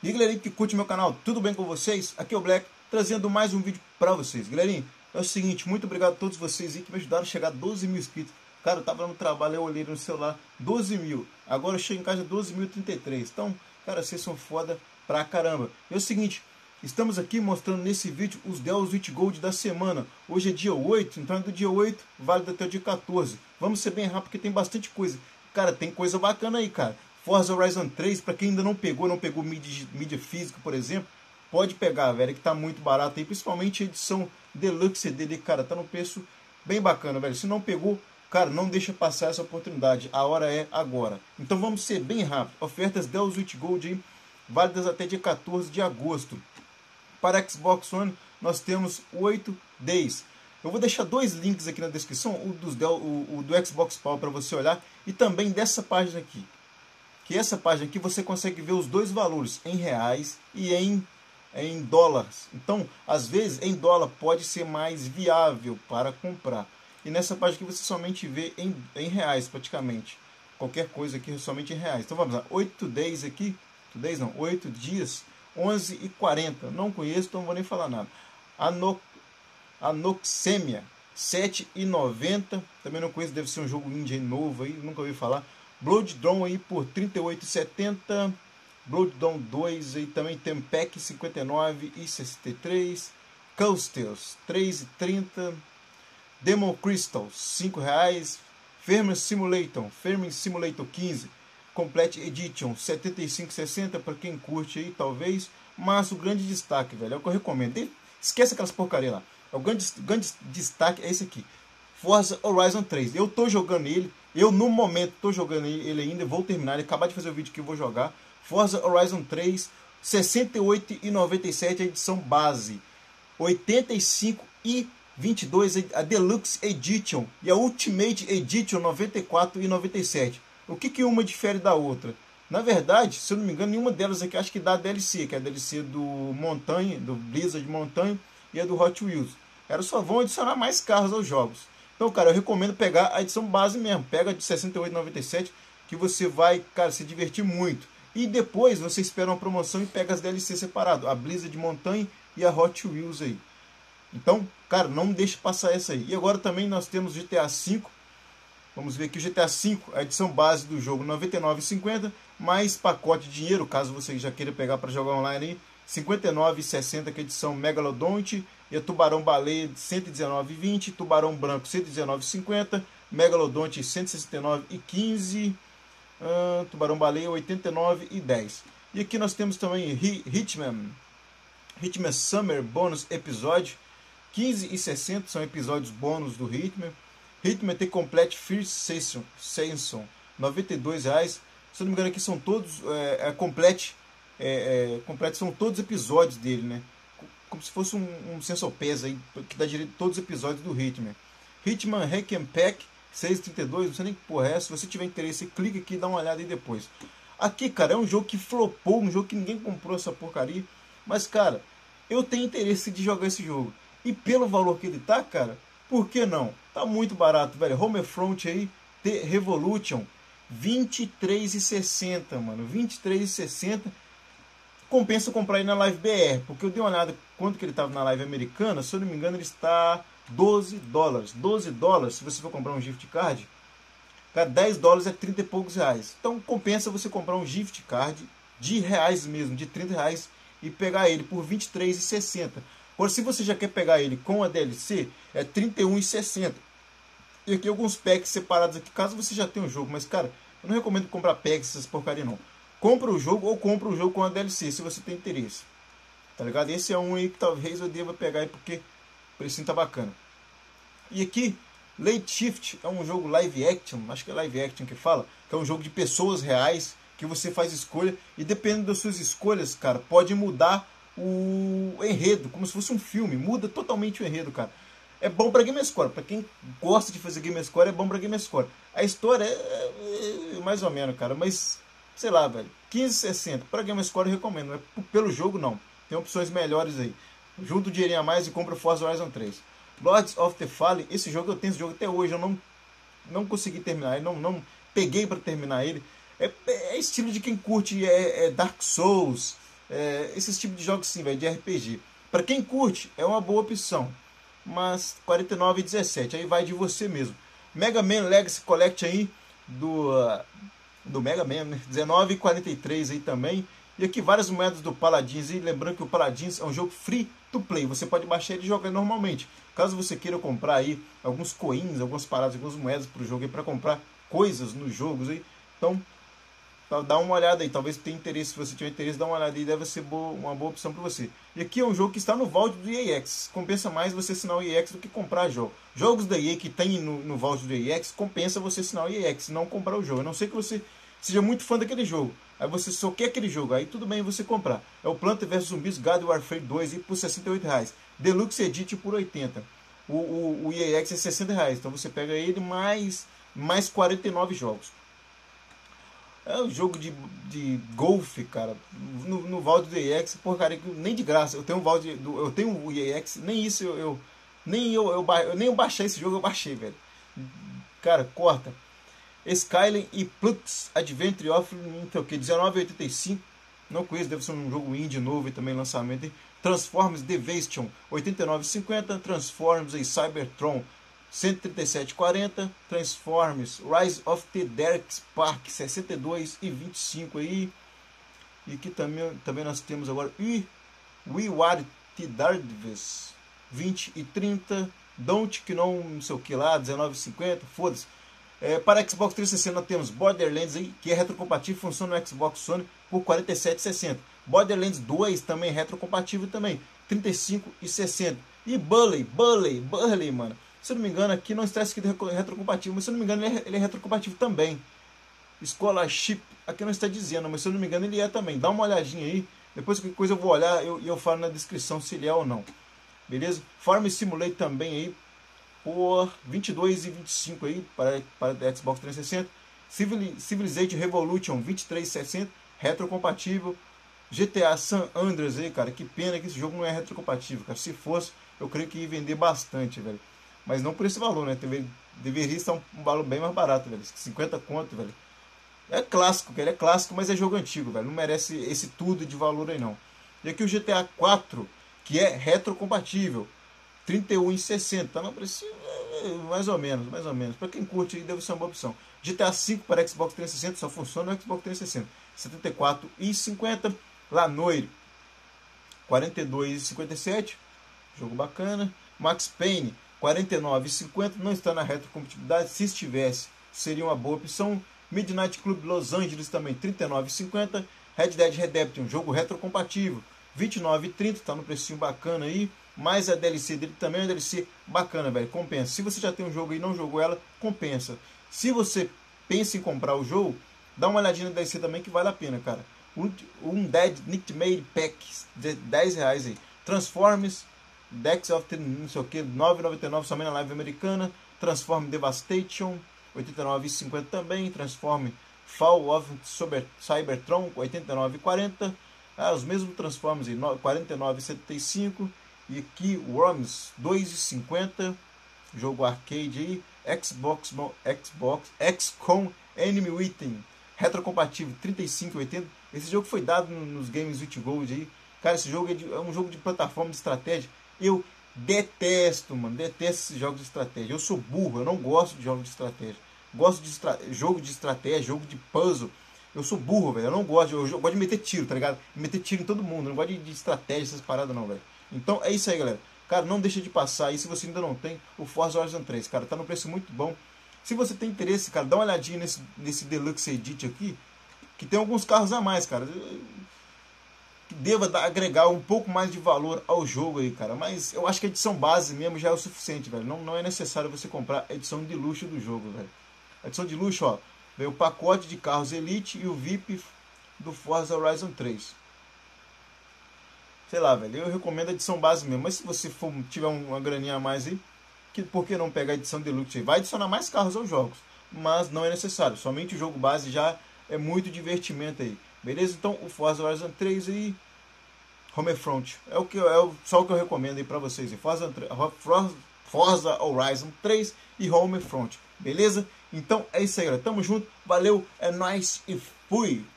E galerinha que curte meu canal, tudo bem com vocês? Aqui é o Black, trazendo mais um vídeo pra vocês. Galerinha, é o seguinte, muito obrigado a todos vocês aí que me ajudaram a chegar a 12 mil inscritos. Cara, eu tava lá no trabalho, eu olhei no celular, 12 mil. Agora eu chego em casa 12.033. Então, cara, vocês são foda pra caramba. É o seguinte, estamos aqui mostrando nesse vídeo os Dell Switch Gold da semana. Hoje é dia 8, então é do dia 8, válido até o dia 14. Vamos ser bem rápido porque tem bastante coisa. Cara, tem coisa bacana aí, cara. Forza Horizon 3, para quem ainda não pegou mídia física, por exemplo, pode pegar, velho, que tá muito barato aí, principalmente a edição Deluxe dele, cara, tá num preço bem bacana, velho. Se não pegou, cara, não deixa passar essa oportunidade, a hora é agora. Então vamos ser bem rápido. Ofertas Dell Switch Gold aí, válidas até dia 14 de agosto. Para Xbox One, nós temos 8 days. Eu vou deixar dois links aqui na descrição, o do Xbox Power para você olhar, e também dessa página aqui. Que essa página aqui você consegue ver os dois valores, em reais e em dólares. Então, às vezes, em dólar pode ser mais viável para comprar. E nessa página aqui você somente vê em reais, praticamente. Qualquer coisa aqui é somente em reais. Então vamos lá, 8 days aqui, 8 dias, 11h40. Não conheço, então não vou nem falar nada. Anoxemia, 7,90. Também não conheço, deve ser um jogo indie novo aí, nunca ouvi falar. Blood Drawn aí por 38,70. Blood Drawn 2 aí também tem pack 59,63. Caustels 3,30. Demon Crystal R$5. Farming Simulator 15. Complete Edition 75,60 para quem curte aí talvez. Mas o grande destaque, velho, é o que eu recomendo. Esquece aquelas porcaria lá. O grande destaque é esse aqui. Forza Horizon 3. Eu tô jogando ele. Eu, no momento, tô jogando ele ainda. Vou terminar. Ele acabar de fazer o vídeo que eu vou jogar. Forza Horizon 3. R$ 68,97 a edição base. R$ 85,22 a Deluxe Edition. E a Ultimate Edition R$ 94,97. O que uma difere da outra? Na verdade, se eu não me engano, nenhuma delas aqui acho que dá DLC. Que é a DLC do Montanha, do Blizzard Montanha e a do Hot Wheels. Elas só vão adicionar mais carros aos jogos. Então, cara, eu recomendo pegar a edição base mesmo. Pega de R$ 68,97 que você vai, cara, se divertir muito. E depois você espera uma promoção e pega as DLC separado. A Blizzard Montanha e a Hot Wheels aí. Então, cara, não deixe passar essa aí. E agora também nós temos GTA V. Vamos ver aqui o GTA V, a edição base do jogo R$ 99,50. Mais pacote de dinheiro, caso você já queira pegar para jogar online aí. R$ 59,60 que é a edição Megalodonte. E a Tubarão Baleia 119,20, Tubarão Branco 119,50, Megalodonte 169,15, Tubarão Baleia 89,10. E aqui nós temos também Hitman Summer Bonus Episódio 15,60, são episódios bônus do Hitman. Hitman The Complete First Season R$ 92,00. Se eu não me engano aqui são todos complete são todos os episódios dele, né? Como se fosse um Sensopeso aí, que dá direito a todos os episódios do Hitman. Hitman Hack and Pack 6,32, não sei nem que porra é essa. Se você tiver interesse, clica aqui e dá uma olhada aí depois. Aqui, cara, é um jogo que flopou, um jogo que ninguém comprou essa porcaria. Mas, cara, eu tenho interesse de jogar esse jogo. E pelo valor que ele tá, cara, por que não? Tá muito barato, velho. Homefront aí, The Revolution, R$23,60, mano. R$23,60. Compensa comprar ele na Live BR, porque eu dei uma olhada quanto que ele estava na Live americana. Se eu não me engano, ele está $12. $12, se você for comprar um gift card, cara, $10 é 30 e poucos reais. Então compensa você comprar um gift card de reais mesmo, de R$30, e pegar ele por R$23,60. Agora, se você já quer pegar ele com a DLC, é R$31,60. E aqui alguns packs separados aqui, caso você já tenha um jogo. Mas, cara, eu não recomendo comprar packs, essas porcaria não. Compra o jogo ou compra o jogo com a DLC, se você tem interesse. Tá ligado? Esse é um aí que talvez eu deva pegar aí, porque o precinho tá bacana. E aqui, Late Shift é um jogo live action, acho que é live action que fala, que é um jogo de pessoas reais, que você faz escolha, e dependendo das suas escolhas, cara, pode mudar o enredo, como se fosse um filme, muda totalmente o enredo, cara. É bom pra Gamerscore, pra quem gosta de fazer Gamerscore, é bom pra Gamerscore. A história é mais ou menos, cara, mas... sei lá, velho, 15,60. Para Gamerscore eu recomendo, mas pelo jogo não. Tem opções melhores aí. Junta o dinheirinho a mais e compra o Forza Horizon 3. Lords of the Fallen, esse jogo eu tenho esse jogo até hoje. Eu não consegui terminar ele, não peguei para terminar ele. É estilo de quem curte Dark Souls, Esses tipos de jogos sim, velho, de RPG. Para quem curte, é uma boa opção. Mas 49,17, aí vai de você mesmo. Mega Man Legacy Collect aí, do Mega Man, né? 19,43 aí também. E aqui várias moedas do Paladins. E lembrando que o Paladins é um jogo free to play. Você pode baixar ele e jogar normalmente. Caso você queira comprar aí alguns coins, algumas paradas, algumas moedas para o jogo aí para comprar coisas nos jogos aí. Então, dá uma olhada aí. Talvez tenha interesse. Se você tiver interesse, dá uma olhada aí. Deve ser uma boa opção para você. E aqui é um jogo que está no vault do EAX. Compensa mais você assinar o EAX do que comprar jogo. Jogos da EA que tem no vault do EAX, compensa você assinar o EAX, não comprar o jogo. A não ser que você seja muito fã daquele jogo. Aí você só quer aquele jogo. Aí tudo bem você comprar. É o Planta vs Zumbis God Warfare 2 e por R$68. Deluxe Edit por 80. O EAX é R$60. Então você pega ele mais 49 jogos. É um jogo de golfe, cara. No vault do EAX, porcaria, nem de graça. Eu tenho um vault eu tenho o EAX, nem isso nem eu baixei esse jogo, eu baixei, velho. Cara, corta. Skyline e Plux Adventure of 1985. Não conheço, deve ser um jogo indie novo e também lançamento. Hein? Transformers Devastation 89,50. Transformers e Cybertron 137,40. Transformers Rise of the Dark Spark 62,25 aí. E aqui também nós temos agora We Are the Darkness 20,30. Don't que não sei o que lá 19,50. Foda-se. Para Xbox 360 nós temos Borderlands aí, que é retrocompatível, funciona no Xbox One por 47,60. Borderlands 2 também retrocompatível também, 35,60. E Bully, mano. Se eu não me engano, aqui não está escrito retrocompatível, mas se eu não me engano ele é retrocompatível também. Scholarship, aqui não está dizendo, mas se eu não me engano ele é também. Dá uma olhadinha aí, depois qualquer coisa eu vou olhar e eu falo na descrição se ele é ou não. Beleza? Farm Simulator também aí, por 22,25 aí para Xbox 360. Civilization Revolution 23,60, retrocompatível. GTA San Andreas aí, cara, que pena que esse jogo não é retrocompatível, cara. Se fosse, eu creio que ia vender bastante, velho. Mas não por esse valor, né? Deveria estar um valor bem mais barato, velho. 50 conto, velho. É clássico, ele é clássico, mas é jogo antigo, velho. Não merece esse tudo de valor aí, não. E aqui o GTA 4, que é retrocompatível. 31,60, tá no preço mais ou menos. Para quem curte aí deve ser uma boa opção. GTA 5 para Xbox 360 só funciona no Xbox 360. 74,50. Lanoir 42,57. Jogo bacana. Max Payne 49,50. Não está na retrocompatibilidade. Se estivesse, seria uma boa opção. Midnight Club Los Angeles também 39,50. Red Dead Redemption, jogo retrocompatível, 29,30, tá no precinho bacana aí. Mas a DLC dele também é uma DLC bacana, velho. Compensa. Se você já tem um jogo e não jogou ela, compensa. Se você pensa em comprar o jogo, dá uma olhadinha na DLC também que vale a pena, cara. Um Dead Nightmare Pack, R$10 aí. Transformers, Dex of the não sei o que, 9,99 somente na live americana. Transform Devastation, 89,50 também. Transform Fall of Cybertron, 89,40. Os mesmos Transformers aí, 49,75. E aqui Worms 2,50, jogo arcade aí, XCOM Enemy Within, retrocompatível 35,80. Esse jogo foi dado nos Games with Gold aí. Cara, esse jogo é um jogo de plataforma de estratégia. Eu detesto, mano, detesto esses jogos de estratégia. Eu sou burro, eu não gosto de jogos de estratégia. Gosto de jogo de estratégia, jogo de puzzle. Eu sou burro, velho, eu não gosto, eu gosto de meter tiro, tá ligado? Meter tiro em todo mundo, eu não gosto de estratégia, essas paradas não, velho. Então é isso aí, galera. Cara, não deixa de passar aí se você ainda não tem o Forza Horizon 3, cara. Tá no preço muito bom. Se você tem interesse, cara, dá uma olhadinha nesse Deluxe Edit aqui, que tem alguns carros a mais, cara. Que deva agregar um pouco mais de valor ao jogo aí, cara. Mas eu acho que a edição base mesmo já é o suficiente, velho. Não é necessário você comprar a edição de luxo do jogo, velho. A edição de luxo, ó, veio o pacote de carros Elite e o VIP do Forza Horizon 3. Sei lá, velho, eu recomendo a edição base mesmo. Mas se você tiver uma graninha a mais aí, por que não pegar a edição Deluxe aí? Vai adicionar mais carros aos jogos, mas não é necessário. Somente o jogo base já é muito divertimento aí. Beleza? Então o Forza Horizon 3 aí, Homefront, só o que eu recomendo aí pra vocês. Forza Horizon 3 e Homefront. Beleza? Então é isso aí, galera. Tamo junto. Valeu, é nóis e fui!